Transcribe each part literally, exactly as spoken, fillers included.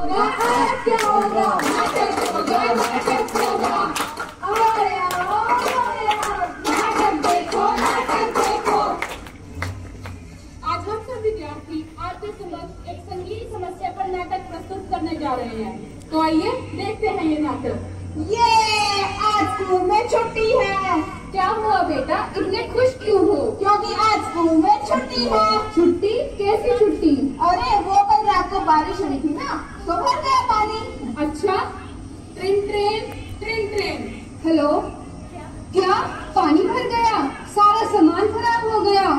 होगा, आज क्या होगा, नाटक होगा, नाटक होगा। अरे आओ, अरे आओ, नाटक देखो, नाटक देखो। आज हम सब विद्यार्थी आपके समक्ष एक संगीत समस्या पर नाटक प्रस्तुत करने जा रहे हैं। तो आइए देखते हैं ये नाटक। ये आज स्कूल में छुट्टी है। क्या हुआ बेटा, इतने खुश क्यों हो? क्योंकि आज स्कूल में छुट्टी है। छुट्टी? कैसी छुट्टी? अरे वो कल रात को बारिश हुई थी ना, तो भर गया पानी। अच्छा, train train train train. Hello, क्या पानी भर गया? सारा सामान खराब हो गया।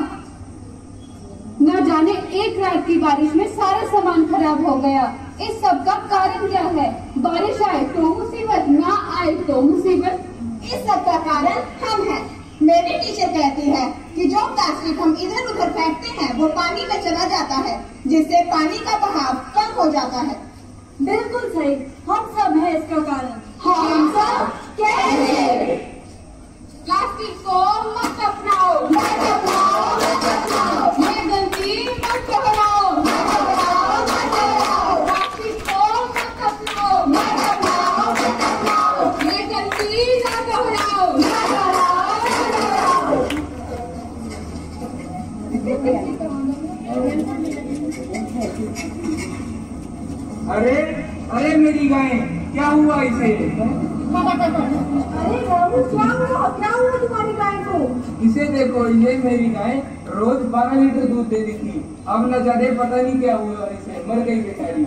न जाने एक रात की बारिश में सारा सामान खराब हो गया। इस सब का कारण क्या है? बारिश आए तो मुसीबत, ना आए तो मुसीबत। इस सब का कारण हम हैं। मेरी टीचर कहती है कि जो प्लास्टिक हम इधर उधर फेंकते हैं वो पानी में चला जाता है, जिससे पानी का बहाव कम हो जाता है। बिल्कुल सही, हम सब हैं इसका कारण। हम सब कैसे? प्लास्टिक को मत अपनाओ, मत अपनाओ, मत अपनाओ, ये गलती मत दोहराओ, मत अपनाओ, मत अपनाओ, प्लास्टिक को मत अपनाओ, मत अपनाओ, मत अपनाओ, ये गलती ना दोहराओ। मत दोहराओ, मत दोहराओ। अरे अरे मेरी गाय, क्या हुआ इसे? अरे बाबू, क्या हुआ, क्या हुआ तुम्हारी गाय को? इसे देखो, ये मेरी गाय रोज बारह लीटर दूध देती थी। अब न जाने पता नहीं क्या हुआ इसे, मर गई बेचारी।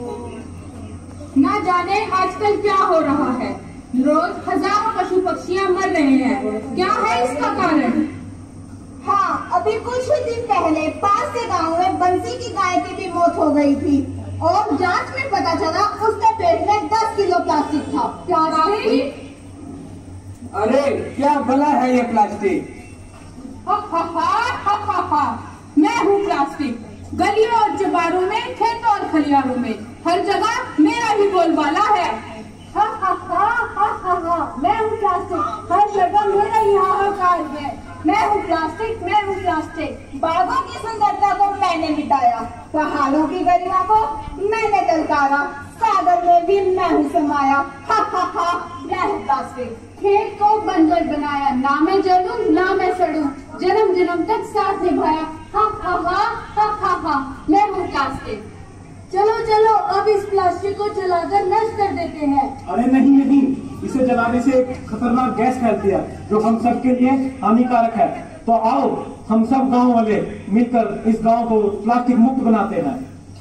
ना जाने आजकल क्या हो रहा है, रोज हजारों पशु पक्षियां मर रहे हैं। क्या है इसका कारण? हाँ, अभी कुछ ही दिन पहले पास के गांव में बंसी की गाय की भी मौत हो गई थी और जांच में पता चला उसके पेट में दस किलो प्लास्टिक था। प्लास्टिक? अरे क्या भला है ये प्लास्टिक? हा हा हा हा हा हा, मैं हूँ प्लास्टिक। गलियों और चबारों में, खेतों और खलियारों में, हर जगह मेरा ही बोलबाला है। हा हा हा हा हा हा, मैं हूँ प्लास्टिक, हर जगह मेरा ही हाहाकार है। मैं हूँ प्लास्टिक, मैं हूँ प्लास्टिक। बागों की सुंदरता को मैंने मिटाया, पहाड़ों की गरिमा को मैंने ललकारा, सागर में भी मैं हूँ समाया। हा हा हा, मैं हूँ प्लास्टिक। खेत को बंजर बनाया, ना मैं जलूं ना मैं सड़ूं, जन्म जन्म तक साथ निभाया। हा हा हा हा हा हा, मैं हूँ प्लास्टिक। चलो चलो, अब इस प्लास्टिक को जलाकर नष्ट कर देते हैं। अरे नहीं नहीं, इसे जलाने से एक खतरनाक गैस फैलती है जो हम सब के लिए हानिकारक है। तो आओ हम सब गांव वाले मिलकर इस गांव को प्लास्टिक मुक्त बनाते हैं।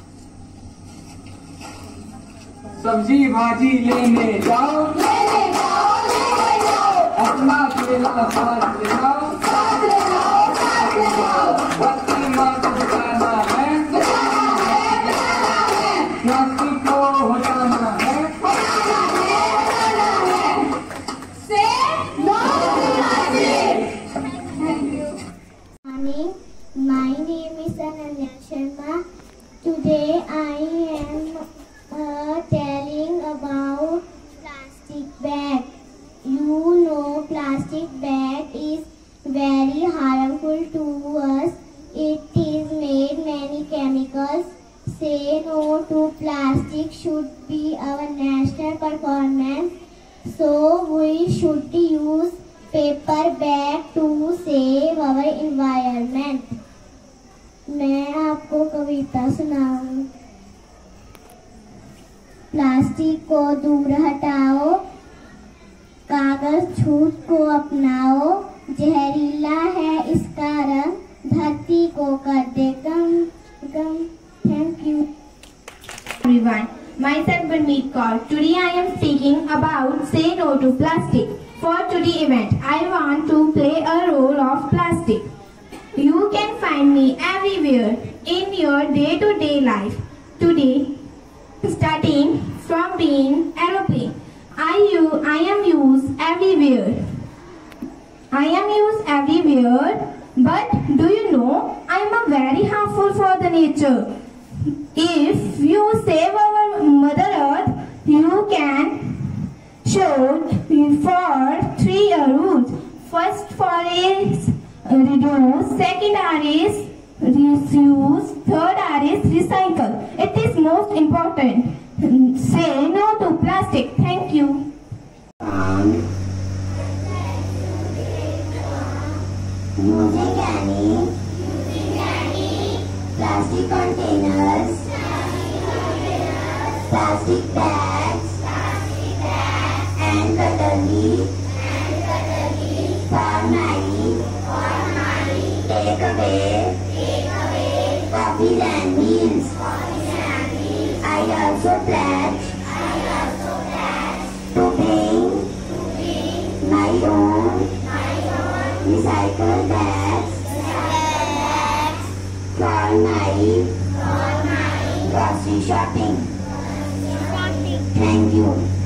सब्जी भाजी लेने जाओ, लेने जाओ, लेने जाओ, अपना केला साथ ले जाओ, साथ ले जाओ, साथ ले जाओ। बच्ची माँ को बचाना है, बचाना है, बचाना है, प्लास्टिक को हटाना है, हटाना है, हटाना है। Say no plastic. Morning. My name is Ananya Sharma. Today I am uh, telling about plastic bag. You know plastic bag is very harmful to us. It is made many chemicals. Say no to plastic should be our national performance. So we should use paper bag to save our environment. मैं आपको कविता सुनाऊं। Plastic को दूर हटाओ, कागज छूट को अपनाओ, जहरीला है इसका रंग, धरती को कर दे गम गम। Thank you everyone. Myself Gurmeet Kaur. Today I am speaking about say no to plastic. For today's event, I want to play a role of plastic. You can find me everywhere in your day-to-day life. Today, starting from being aeroplane, I you I am used everywhere. I am used everywhere. But do you know I am a very harmful for the nature. If you save our Mother Earth, you can show for three rules. First for is reduce, second R is reuse, third R is recycle. It is most important. say no to plastic. Thank you. Um, using any plastic containers, plastic bags, and cutlery for my takeaway coffees and meals. I also pledge to bring my own recycled bags for my grocery shopping. Thank you.